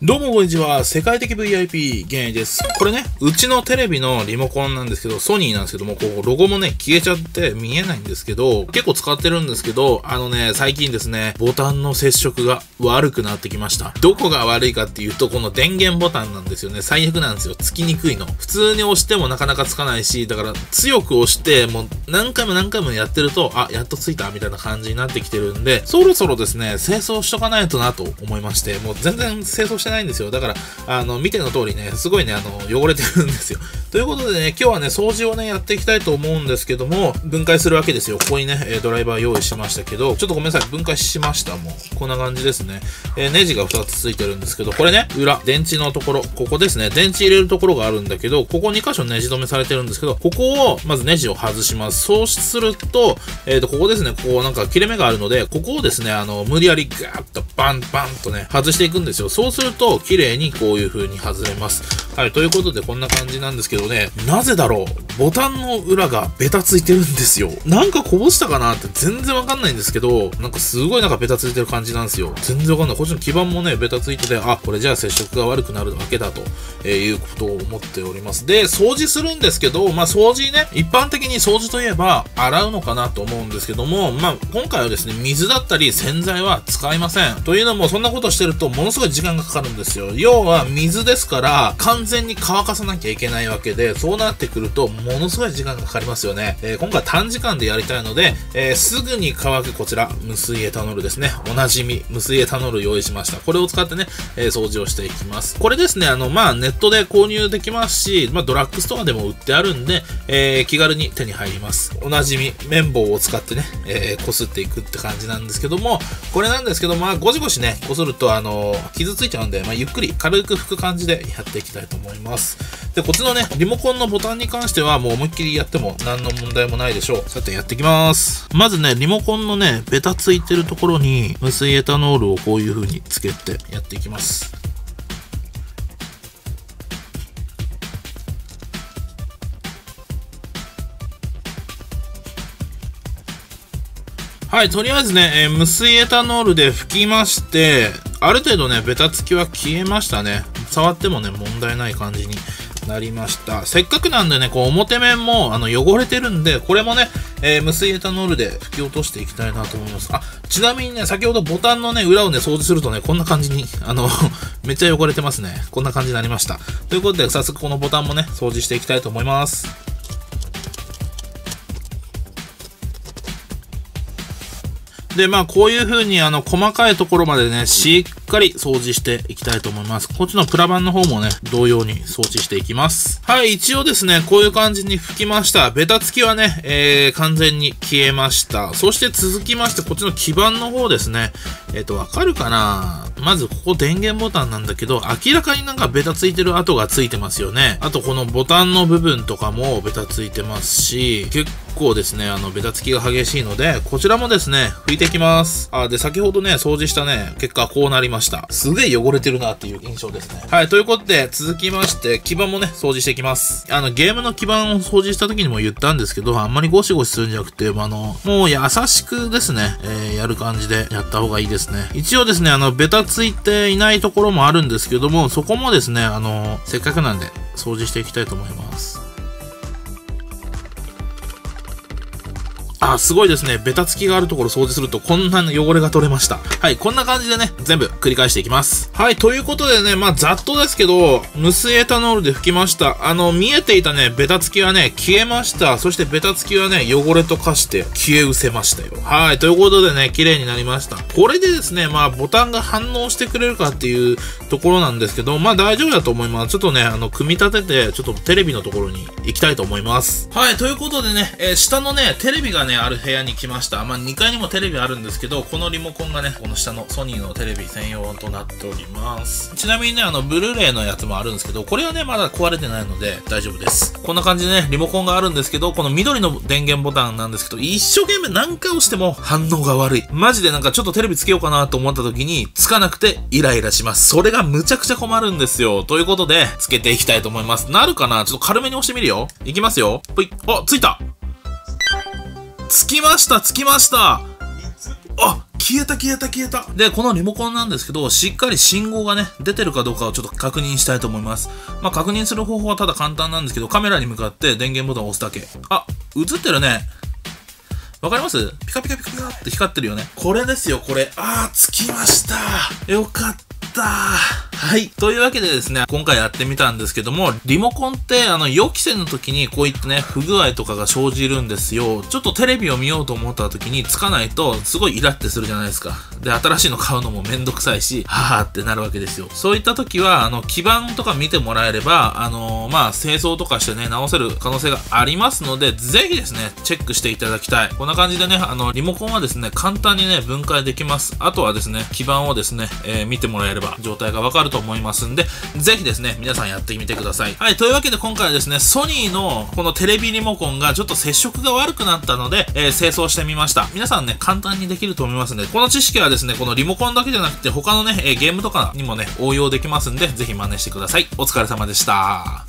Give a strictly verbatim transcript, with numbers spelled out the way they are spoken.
どうもこんにちは。世界的 ブイアイピー ゲンです。これね、うちのテレビのリモコンなんですけど、ソニーなんですけども、こう、ロゴもね、消えちゃって見えないんですけど、結構使ってるんですけど、あのね、最近ですね、ボタンの接触が悪くなってきました。どこが悪いかっていうと、この電源ボタンなんですよね。最悪なんですよ。つきにくいの。普通に押してもなかなかつかないし、だから強く押して、もう何回も何回もやってると、あ、やっとついたみたいな感じになってきてるんで、そろそろですね、清掃しとかないとなと思いまして、もう全然清掃してないんですよ。だから、あの、見ての通りね、すごいね、あの、汚れてるんですよ。ということでね、今日はね、掃除をね、やっていきたいと思うんですけども、分解するわけですよ。ここにね、ドライバー用意しましたけど、ちょっとごめんなさい、分解しました。もう、こんな感じですね。えー、ネジがふたつついてるんですけど、これね、裏、電池のところ、ここですね、電池入れるところがあるんだけど、ここに箇所ネジ止めされてるんですけど、ここを、まずネジを外します。そうすると、えっと、ここですね、ここなんか切れ目があるので、ここをですね、あの、無理やりガーッとバンバンとね、外していくんですよ。そうすると、綺麗にこういう風に外れます。はい、ということでこんな感じなんですけどね、なぜだろう、ボタンの裏がベタついてるんですよ。なんかこぼしたかなって全然わかんないんですけど、なんかすごいなんかベタついてる感じなんですよ。全然わかんない。こっちの基板もね、ベタついてて、あ、これじゃあ接触が悪くなるわけだと、えー、いうことを思っております。で、掃除するんですけど、まあ掃除ね、一般的に掃除といえば洗うのかなと思うんですけども、まあ今回はですね、水だったり洗剤は使いません。というのも、そんなことしてるとものすごい時間がかかるんですよ。要は水ですから、完全に乾かさなきゃいけないわけで、そうなってくると、ものすごい時間がかかりますよね。えー、今回短時間でやりたいので、えー、すぐに乾くこちら、無水エタノールですね。おなじみ、無水エタノール用意しました。これを使ってね、えー、掃除をしていきます。これですね、あの、まあ、ネットで購入できますし、まあ、ドラッグストアでも売ってあるんで、えー、気軽に手に入ります。おなじみ、綿棒を使ってね、えー、擦っていくって感じなんですけども、これなんですけど、まあ、ゴシゴシね、擦ると、あのー、傷ついちゃうんで、まあ、ゆっくり軽く拭く感じでやっていきたいと思います。で、こっちのね、リモコンのボタンに関してはもう思いっきりやっても何の問題もないでしょう。さてやっていきます。まずね、リモコンのね、ベタついてるところに無水エタノールをこういう風につけてやっていきます。はい、とりあえずね、えー、無水エタノールで拭きまして、ある程度ね、ベタつきは消えましたね。触ってもね、問題ない感じになりました。せっかくなんでね、こう表面もあの汚れてるんで、これもね、えー、無水エタノールで拭き落としていきたいなと思います。あ、ちなみにね、先ほどボタンのね、裏をね、掃除するとね、こんな感じに、あの、めっちゃ汚れてますね。こんな感じになりました。ということで、早速このボタンもね、掃除していきたいと思います。で、まあ、こういう風に、あの、細かいところまでね、しっかり掃除していきたいと思います。こっちのプラ板の方もね、同様に掃除していきます。はい、一応ですね、こういう感じに拭きました。ベタつきはね、えー、完全に消えました。そして続きまして、こっちの基板の方ですね。えっと、わかるかな？まず、ここ電源ボタンなんだけど、明らかになんかベタついてる跡がついてますよね。あと、このボタンの部分とかもベタついてますし、結構ですね、あの、ベタつきが激しいので、こちらもですね、拭いていきます。あ、で、先ほどね、掃除したね、結果こうなりました。すげえ汚れてるなっていう印象ですね。はい、ということで、続きまして、基板もね、掃除していきます。あの、ゲームの基板を掃除した時にも言ったんですけど、あんまりゴシゴシするんじゃなくて、あの、もう優しくですね、えー、やる感じでやった方がいいですね。一応ですね、あの、ベタついていないところもあるんですけども、そこもですね、あの、せっかくなんで、掃除していきたいと思います。あ、すごいですね。ベタつきがあるところ掃除するとこんな汚れが取れました。はい、こんな感じでね、全部繰り返していきます。はい、ということでね、まあざっとですけど、無水エタノールで拭きました。あの、見えていたね、ベタつきはね、消えました。そしてベタつきはね、汚れと化して消え失せましたよ。はい、ということでね、綺麗になりました。これでですね、まあボタンが反応してくれるかっていうところなんですけど、まあ大丈夫だと思います。ちょっとね、あの、組み立てて、ちょっとテレビのところに行きたいと思います。はい、ということでね、えー、下のね、テレビがね、ある部屋に来ました。まあ、にかいにもテレビあるんですけど、このリモコンがね、この下のソニーのテレビ専用となっております。ちなみにね、あの、ブルーレイのやつもあるんですけど、これはね、まだ壊れてないので大丈夫です。こんな感じでね、リモコンがあるんですけど、この緑の電源ボタンなんですけど、一生懸命何回押しても反応が悪い。マジでなんかちょっとテレビつけようかなと思った時に、つかなくてイライラします。それがむちゃくちゃ困るんですよ。ということで、つけていきたいと思います。なるかな？ちょっと軽めに押してみるよ。いきますよ。ぷい。あ、ついた！つきました、つきました。 あ、消えた消えた消えた。で、このリモコンなんですけど、しっかり信号がね、出てるかどうかをちょっと確認したいと思います。まあ、確認する方法はただ簡単なんですけど、カメラに向かって電源ボタンを押すだけ。あ、映ってるね。わかります？ピカピカピカピカって光ってるよね。これですよ、これ。あー、つきました。よかった。はい。というわけでですね、今回やってみたんですけども、リモコンって、あの、予期せぬ時にこういったね、不具合とかが生じるんですよ。ちょっとテレビを見ようと思った時につかないと、すごいイラってするじゃないですか。で、新しいの買うのもめんどくさいし、はぁってなるわけですよ。そういった時は、あの、基板とか見てもらえれば、あのー、まあ、清掃とかしてね、直せる可能性がありますので、ぜひですね、チェックしていただきたい。こんな感じでね、あの、リモコンはですね、簡単にね、分解できます。あとはですね、基板をですね、えー、見てもらえれば、状態がわかると思いますんで、ぜひですね、皆さんやってみてください。はい、というわけで今回はですね、ソニーのこのテレビリモコンがちょっと接触が悪くなったので、えー、清掃してみました。皆さんね、簡単にできると思いますんで、この知識はですね、このリモコンだけじゃなくて、他のね、えー、ゲームとかにもね、応用できますんで、ぜひ真似してください。お疲れ様でした。